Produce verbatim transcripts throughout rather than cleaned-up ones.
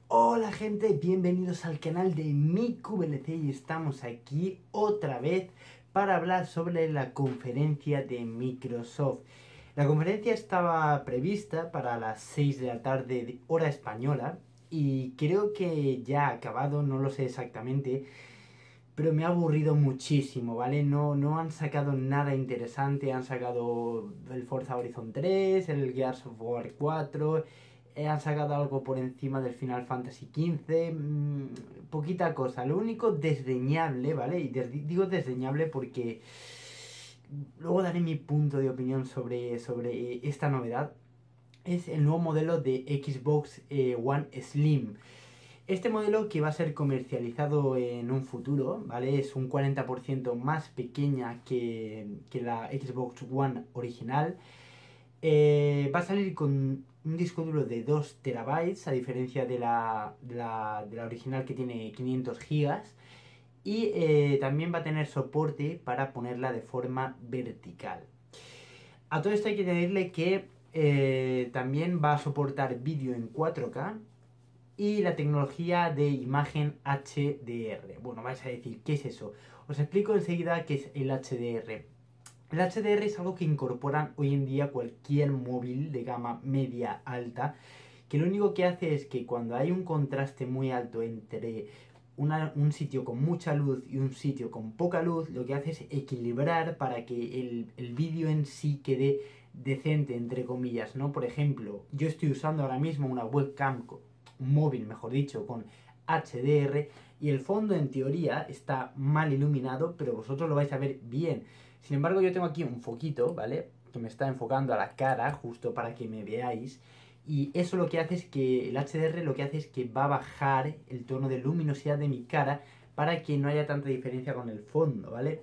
Hola gente, bienvenidos al canal de MiQVLC y estamos aquí otra vez para hablar sobre la conferencia de Microsoft. La conferencia estaba prevista para las seis de la tarde de hora española y creo que ya ha acabado, no lo sé exactamente, pero me ha aburrido muchísimo, ¿vale? No, no han sacado nada interesante, han sacado el Forza Horizon tres, el Gears of War cuatro... han sacado algo por encima del Final Fantasy quince, mmm, poquita cosa. Lo único desdeñable, ¿vale? Y des digo desdeñable porque luego daré mi punto de opinión sobre, sobre esta novedad. Es el nuevo modelo de Xbox eh, One Slim. Este modelo, que va a ser comercializado en un futuro, ¿vale? Es un cuarenta por ciento más pequeña que, que la Xbox One original. Eh, va a salir con un disco duro de dos terabytes, a diferencia de la, de la, de la original, que tiene quinientos gigas. Y eh, también va a tener soporte para ponerla de forma vertical. A todo esto hay que añadirle que eh, también va a soportar vídeo en cuatro K y la tecnología de imagen H D R. Bueno, vais a decir, ¿qué es eso? Os explico enseguida qué es el H D R. El H D R es algo que incorporan hoy en día cualquier móvil de gama media alta, que lo único que hace es que cuando hay un contraste muy alto entre una, un sitio con mucha luz y un sitio con poca luz, lo que hace es equilibrar para que el, el vídeo en sí quede decente, entre comillas, ¿no? Por ejemplo, yo estoy usando ahora mismo una webcam, un móvil, mejor dicho, con H D R, y el fondo en teoría está mal iluminado, pero vosotros lo vais a ver bien. Sin embargo, yo tengo aquí un foquito, ¿vale? Que me está enfocando a la cara, justo para que me veáis. Y eso lo que hace es que, el H D R lo que hace es que va a bajar el tono de luminosidad de mi cara para que no haya tanta diferencia con el fondo, ¿vale?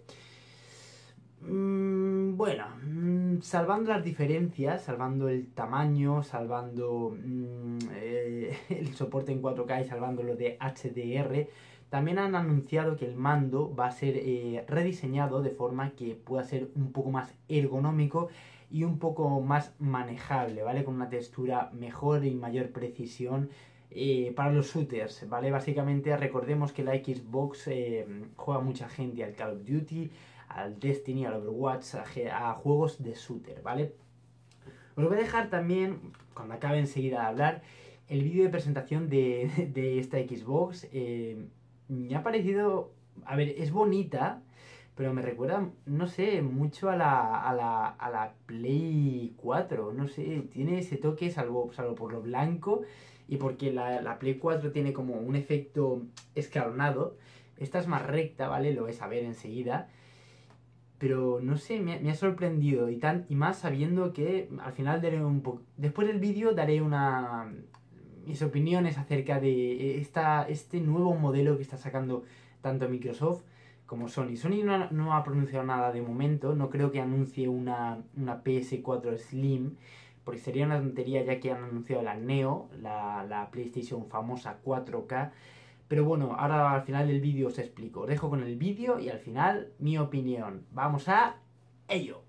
Mm, bueno, mm, salvando las diferencias, salvando el tamaño, salvando mm, eh, el soporte en cuatro K y salvando lo de H D R, también han anunciado que el mando va a ser eh, rediseñado de forma que pueda ser un poco más ergonómico y un poco más manejable, ¿vale? Con una textura mejor y mayor precisión eh, para los shooters, ¿vale? Básicamente recordemos que la Xbox eh, juega mucha gente al Call of Duty, al Destiny, al Overwatch, a, a juegos de shooter, ¿vale? Os voy a dejar también, cuando acabe enseguida de hablar, el vídeo de presentación de, de esta Xbox. Eh, me ha parecido, a ver, es bonita, pero me recuerda, no sé, mucho a la, a la, a la Play cuatro, no sé, tiene ese toque, salvo, salvo por lo blanco y porque la, la Play cuatro tiene como un efecto escalonado. Esta es más recta, ¿vale? Lo vais a ver enseguida. Pero no sé, me, me ha sorprendido y, tan, y más sabiendo que al final daré un poco... Después del vídeo daré una... mis opiniones acerca de esta, este nuevo modelo que está sacando tanto Microsoft como Sony. Sony no, no ha pronunciado nada de momento, no creo que anuncie una, una P S cuatro Slim, porque sería una tontería ya que han anunciado la Neo, la, la PlayStation famosa cuatro K. Pero bueno, ahora al final del vídeo os explico. Os dejo con el vídeo y al final mi opinión. ¡Vamos a ello!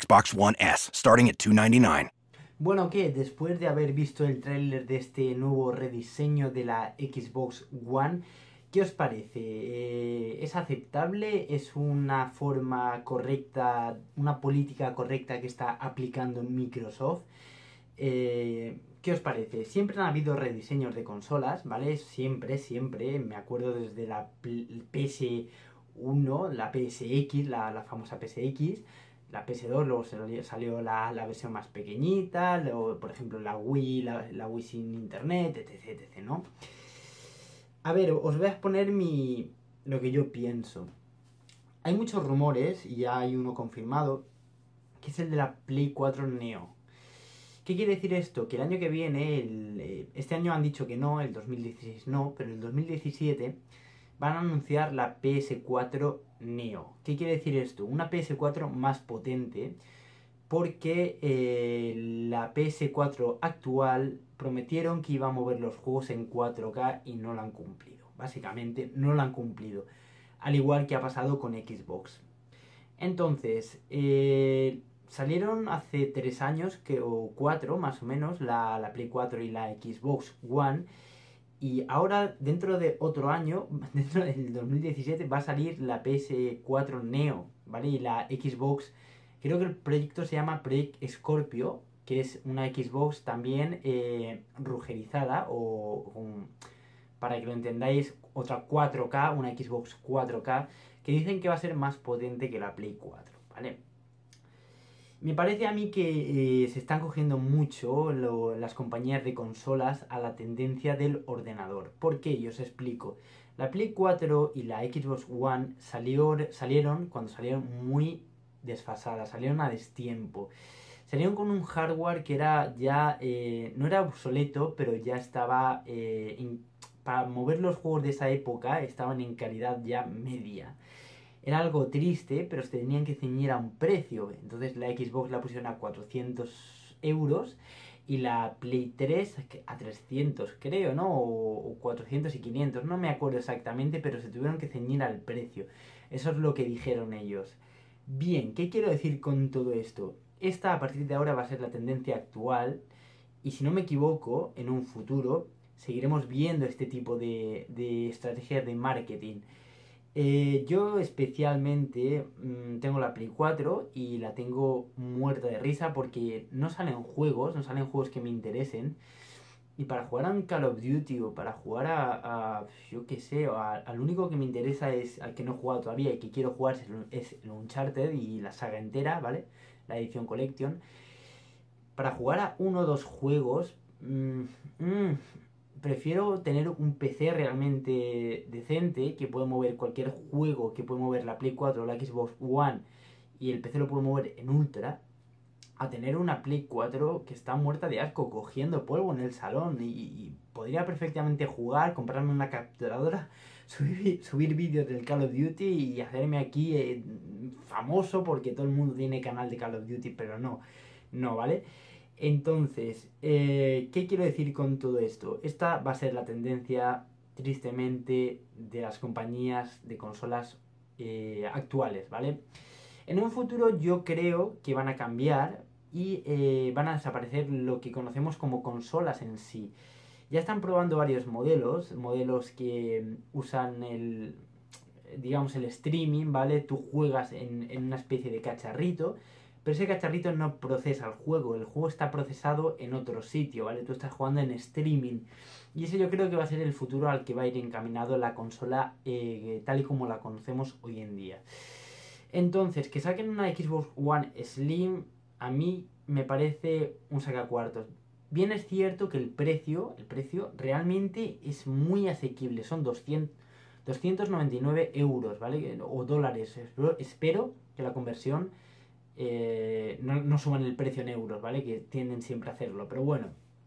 Xbox One S, starting at two ninety-nine. Bueno, ¿qué? Después de haber visto el tráiler de este nuevo rediseño de la Xbox One, ¿qué os parece? Eh, ¿Es aceptable? ¿Es una forma correcta, una política correcta que está aplicando Microsoft? Eh, ¿Qué os parece? Siempre han habido rediseños de consolas, ¿vale? Siempre, siempre. Me acuerdo desde la P S uno, la P S X, la, la famosa P S X, la P S dos, luego salió la, la versión más pequeñita, luego, por ejemplo, la Wii, la, la Wii sin internet, etc, etc, ¿no? A ver, os voy a exponer mi, lo que yo pienso. Hay muchos rumores, y ya hay uno confirmado, que es el de la Play cuatro Neo. ¿Qué quiere decir esto? Que el año que viene, el, este año han dicho que no, el dos mil dieciséis no, pero el dos mil diecisiete van a anunciar la P S cuatro Neo. ¿Qué quiere decir esto? Una P S cuatro más potente, porque eh, la P S cuatro actual prometieron que iba a mover los juegos en cuatro K y no lo han cumplido. Básicamente no lo han cumplido. Al igual que ha pasado con Xbox. Entonces, eh, salieron hace tres años, que, o cuatro más o menos, la, la Play cuatro y la Xbox One. Y ahora, dentro de otro año, dentro del dos mil diecisiete, va a salir la P S cuatro Neo, ¿vale? Y la Xbox, creo que el proyecto se llama Project Scorpio, que es una Xbox también eh, rugerizada, o um, para que lo entendáis, otra cuatro K, una Xbox cuatro K, que dicen que va a ser más potente que la Play cuatro, ¿vale? Me parece a mí que eh, se están cogiendo mucho lo, las compañías de consolas a la tendencia del ordenador. ¿Por qué? Yo os explico. La Play cuatro y la Xbox One salió, salieron cuando salieron muy desfasadas, salieron a destiempo. Salieron con un hardware que era ya, eh, no era obsoleto, pero ya estaba, eh, in, para mover los juegos de esa época, estaban en calidad ya media. Era algo triste, pero se tenían que ceñir a un precio. Entonces la Xbox la pusieron a cuatrocientos euros y la Play tres a trescientos, creo, ¿no? O, o cuatrocientos y quinientos, no me acuerdo exactamente, pero se tuvieron que ceñir al precio. Eso es lo que dijeron ellos. Bien, ¿qué quiero decir con todo esto? Esta a partir de ahora va a ser la tendencia actual y si no me equivoco, en un futuro seguiremos viendo este tipo de, de estrategias de marketing. Eh, yo especialmente mmm, tengo la Play cuatro y la tengo muerta de risa porque no salen juegos, no salen juegos que me interesen. Y para jugar a un Call of Duty o para jugar a, a yo qué sé, a, al único que me interesa es, al que no he jugado todavía y que quiero jugar es, es el Uncharted y la saga entera, ¿vale? La edición Collection. Para jugar a uno o dos juegos, mmm, mmm, prefiero tener un P C realmente decente que puede mover cualquier juego, que puede mover la Play cuatro o la Xbox One y el P C lo puede mover en ultra, a tener una Play cuatro que está muerta de asco, cogiendo polvo en el salón y, y podría perfectamente jugar, comprarme una capturadora, subir, subir vídeos del Call of Duty y hacerme aquí eh, famoso porque todo el mundo tiene canal de Call of Duty, pero no, no, ¿vale? Entonces, eh, ¿qué quiero decir con todo esto? Esta va a ser la tendencia, tristemente, de las compañías de consolas eh, actuales, ¿vale? En un futuro yo creo que van a cambiar y eh, van a desaparecer lo que conocemos como consolas en sí. Ya están probando varios modelos, modelos que usan el, digamos, el streaming, ¿vale? Tú juegas en, en una especie de cacharrito, pero ese cacharrito no procesa el juego, el juego está procesado en otro sitio, ¿vale? Tú estás jugando en streaming. Y ese yo creo que va a ser el futuro al que va a ir encaminado la consola eh, tal y como la conocemos hoy en día. Entonces, que saquen una Xbox One Slim, a mí me parece un sacacuartos. Bien es cierto que el precio, el precio realmente es muy asequible, son doscientos, doscientos noventa y nueve euros, ¿vale? O dólares. Espero, espero que la conversión eh, no, no suban el precio en euros, ¿vale? Que tienden siempre a hacerlo, pero bueno.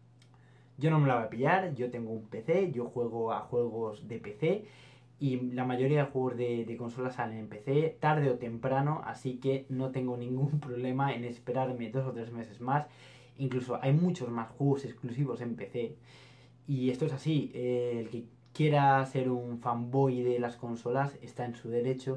Yo no me la voy a pillar, yo tengo un P C, yo juego a juegos de P C y la mayoría de juegos de, de consolas salen en P C tarde o temprano, así que no tengo ningún problema en esperarme dos o tres meses más. Incluso hay muchos más juegos exclusivos en P C y esto es así, eh, el que quiera ser un fanboy de las consolas está en su derecho,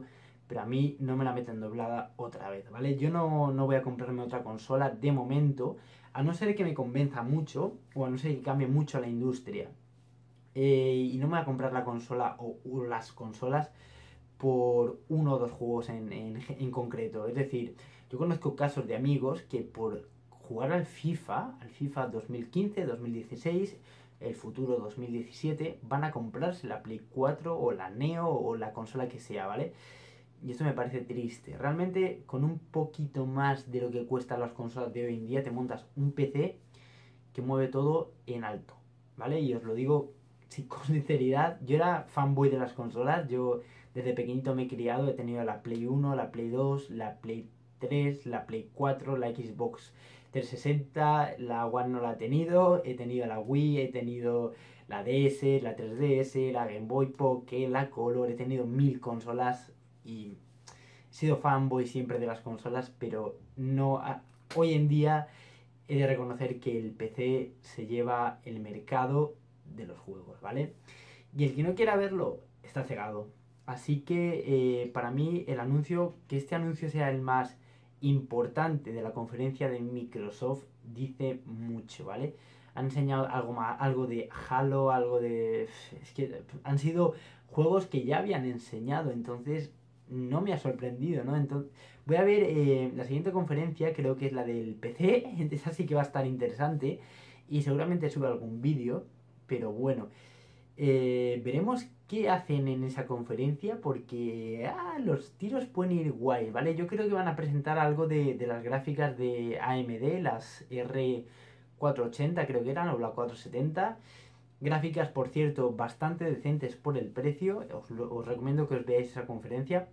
pero a mí no me la meten doblada otra vez, ¿vale? Yo no, no voy a comprarme otra consola de momento, a no ser que me convenza mucho, o a no ser que cambie mucho la industria. Eh, y no me voy a comprar la consola o, o las consolas por uno o dos juegos en, en, en concreto. Es decir, yo conozco casos de amigos que por jugar al FIFA, al FIFA dos mil quince, dos mil dieciséis, el futuro dos mil diecisiete, van a comprarse la Play cuatro o la Neo o la consola que sea, ¿vale? Y esto me parece triste. Realmente, con un poquito más de lo que cuestan las consolas de hoy en día, te montas un P C que mueve todo en alto, ¿vale? Y os lo digo sí, con sinceridad. Yo era fanboy de las consolas. Yo desde pequeñito me he criado. He tenido la Play uno, la Play dos, la Play tres, la Play cuatro, la Xbox trescientos sesenta, la One no la he tenido. He tenido la Wii, he tenido la D S, la tres D S, la Game Boy Pocket, la Color. He tenido mil consolas y he sido fanboy siempre de las consolas, pero no a, hoy en día he de reconocer que el P C se lleva el mercado de los juegos, ¿vale? Y el que no quiera verlo está cegado. Así que eh, para mí el anuncio, que este anuncio sea el más importante de la conferencia de Microsoft, dice mucho, ¿vale? Han enseñado algo más, algo de Halo, algo de... Es que han sido juegos que ya habían enseñado, entonces no me ha sorprendido, ¿no? Entonces, voy a ver eh, la siguiente conferencia, creo que es la del P C, esa sí que va a estar interesante y seguramente sube algún vídeo, pero bueno, eh, veremos qué hacen en esa conferencia porque ah, los tiros pueden ir guay, ¿vale? Yo creo que van a presentar algo de, de las gráficas de A M D, las R cuatrocientos ochenta creo que eran, o la cuatrocientos setenta. Gráficas, por cierto, bastante decentes por el precio. Os, lo, os recomiendo que os veáis esa conferencia.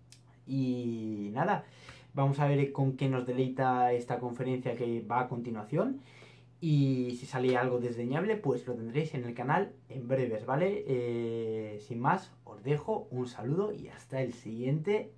Y nada, vamos a ver con qué nos deleita esta conferencia que va a continuación. Y si sale algo desdeñable, pues lo tendréis en el canal en breves, ¿vale? Eh, sin más, os dejo un saludo y hasta el siguiente.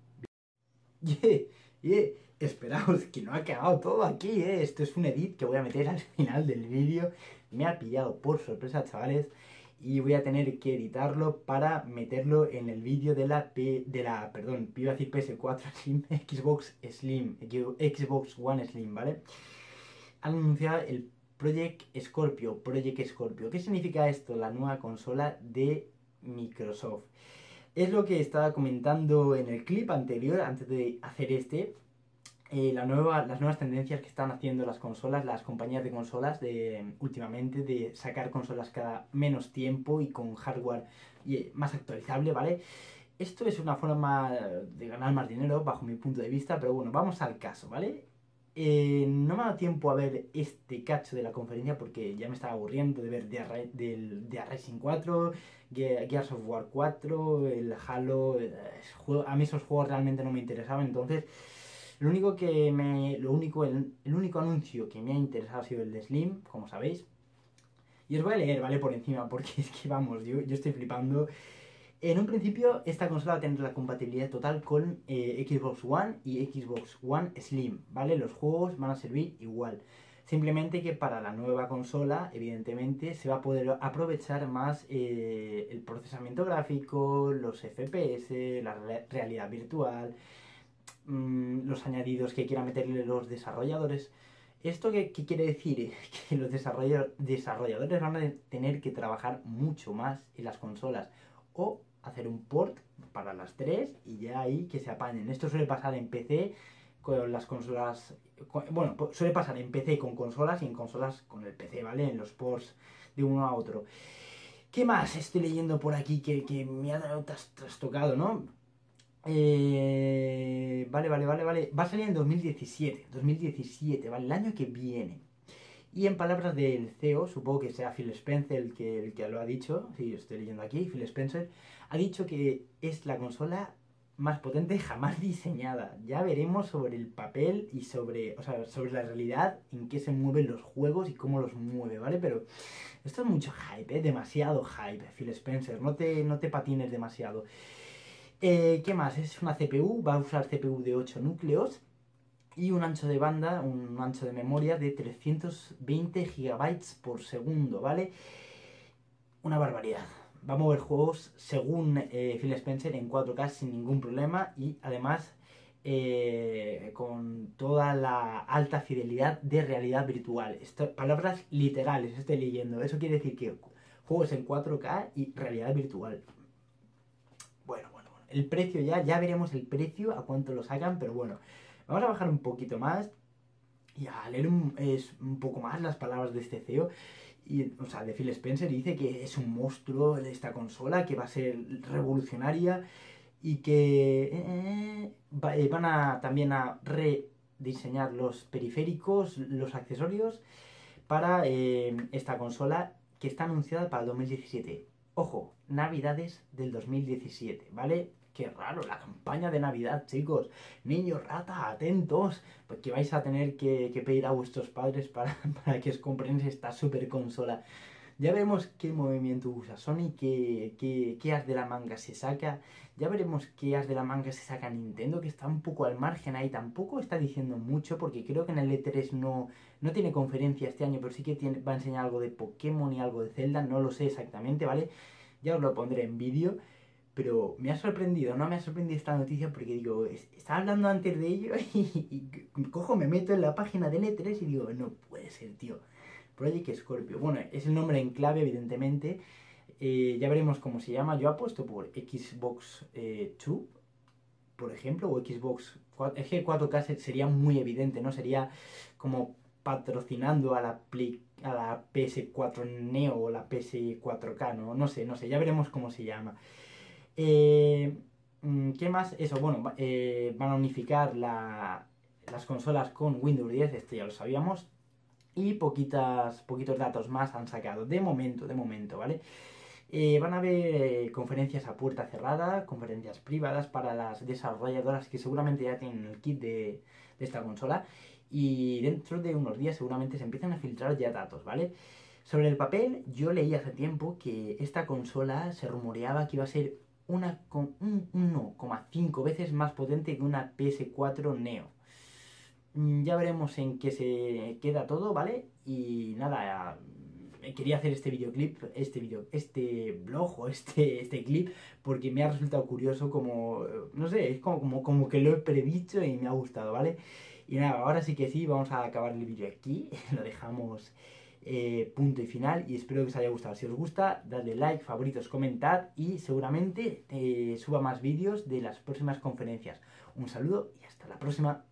Yeah, yeah. Esperaos, que no ha quedado todo aquí, ¿eh? Esto es un edit que voy a meter al final del vídeo. Me ha pillado por sorpresa, chavales. Y voy a tener que editarlo para meterlo en el vídeo de la P, de la, perdón, iba a decir P S cuatro Slim, Xbox Slim, Xbox One Slim, ¿vale? Han anunciado el Project Scorpio, Project Scorpio. ¿Qué significa esto? La nueva consola de Microsoft. Es lo que estaba comentando en el clip anterior, antes de hacer este. Eh, la nueva, las nuevas tendencias que están haciendo las consolas, las compañías de consolas de, últimamente, de sacar consolas cada menos tiempo y con hardware más actualizable, ¿vale? Esto es una forma de ganar más dinero bajo mi punto de vista, pero bueno, vamos al caso, ¿vale? Eh, no me ha dado tiempo a ver este cacho de la conferencia porque ya me estaba aburriendo de ver The Racing cuatro, Gears of War cuatro, el Halo. Eh, a mí esos juegos realmente no me interesaban, entonces lo único que me. Lo único, el, el único anuncio que me ha interesado ha sido el de Slim, como sabéis. Y os voy a leer, ¿vale? Por encima, porque es que vamos, yo, yo estoy flipando. En un principio, esta consola va a tener la compatibilidad total con eh, Xbox One y Xbox One Slim, ¿vale? Los juegos van a servir igual. Simplemente que para la nueva consola, evidentemente, se va a poder aprovechar más eh, el procesamiento gráfico, los F P S, la re realidad virtual, mmm, los añadidos que quieran meterle los desarrolladores. ¿Esto qué, qué quiere decir? Que los desarrolladores van a tener que trabajar mucho más en las consolas o hacer un port para las tres y ya ahí que se apañen. Esto suele pasar en P C con las consolas, con, bueno, suele pasar en P C con consolas y en consolas con el P C, ¿vale? En los ports de uno a otro. ¿Qué más estoy leyendo por aquí que, que me ha trastocado, ¿no? Eh, vale, vale, vale, vale. Va a salir en dos mil diecisiete, dos mil diecisiete, ¿vale? El año que viene. Y en palabras del C E O, supongo que sea Phil Spencer el que, el que lo ha dicho, sí, estoy leyendo aquí, Phil Spencer, ha dicho que es la consola más potente jamás diseñada. Ya veremos sobre el papel y sobre, o sea, sobre la realidad en qué se mueven los juegos y cómo los mueve, ¿vale? Pero esto es mucho hype, ¿eh? Demasiado hype, Phil Spencer, no te, no te patines demasiado. Eh, ¿Qué más? Es una C P U, va a usar C P U de ocho núcleos. Y un ancho de banda, un ancho de memoria de trescientos veinte gigabytes por segundo, ¿vale? Una barbaridad. va a mover juegos según eh, Phil Spencer en cuatro K sin ningún problema y además eh, con toda la alta fidelidad de realidad virtual. Esto, palabras literales, estoy leyendo. Eso quiere decir que juegos en cuatro K y realidad virtual. Bueno, bueno, bueno. El precio ya, ya veremos el precio, a cuánto lo sacan, pero bueno. Vamos a bajar un poquito más y a leer un, es, un poco más las palabras de este C E O. Y, o sea, de Phil Spencer, dice que es un monstruo de esta consola, que va a ser revolucionaria y que eh, va, eh, van a también a rediseñar los periféricos, los accesorios para eh, esta consola que está anunciada para el dos mil diecisiete. Ojo, navidades del dos mil diecisiete, ¿vale? Qué raro, la campaña de Navidad, chicos. Niños rata, atentos, porque vais a tener que, que pedir a vuestros padres para, para que os compren esta super consola. Ya veremos qué movimiento usa Sony, qué, qué, qué as de la manga se saca. Ya veremos qué as de la manga se saca Nintendo, que está un poco al margen ahí. Tampoco está diciendo mucho, porque creo que en el E tres no, no tiene conferencia este año, pero sí que tiene, va a enseñar algo de Pokémon y algo de Zelda. No lo sé exactamente, ¿vale? Ya os lo pondré en vídeo. Pero me ha sorprendido, no me ha sorprendido esta noticia porque digo, estaba hablando antes de ello y, y cojo, me meto en la página del E tres y digo, no puede ser, tío. Project Scorpio. Bueno, es el nombre en clave, evidentemente. Eh, ya veremos cómo se llama. Yo apuesto por Xbox eh, dos, por ejemplo, o Xbox cuatro. Es que cuatro K sería muy evidente, ¿no? Sería como patrocinando a la, Play, a la P S cuatro Neo o la P S cuatro K, ¿no? No sé, no sé, ya veremos cómo se llama. Eh, ¿Qué más? Eso, bueno, eh, van a unificar la, las consolas con Windows diez, esto ya lo sabíamos. Y poquitas, poquitos datos más han sacado, de momento, de momento, ¿vale? Eh, van a haber eh, conferencias a puerta cerrada, conferencias privadas para las desarrolladoras que seguramente ya tienen el kit de, de esta consola. Y dentro de unos días seguramente se empiezan a filtrar ya datos, ¿vale? Sobre el papel, yo leí hace tiempo que esta consola se rumoreaba que iba a ser una, un uno coma cinco veces más potente que una P S cuatro Neo. Ya veremos en qué se queda todo, ¿vale? Y nada, quería hacer este videoclip, este video, este blog o este, este clip, porque me ha resultado curioso, como, no sé, es como, como, como que lo he predicho y me ha gustado, ¿vale? Y nada, ahora sí que sí, vamos a acabar el vídeo aquí, lo dejamos eh, punto y final, y espero que os haya gustado. Si os gusta, dadle like, favoritos, comentad, y seguramente eh, suba más vídeos de las próximas conferencias. Un saludo y hasta la próxima.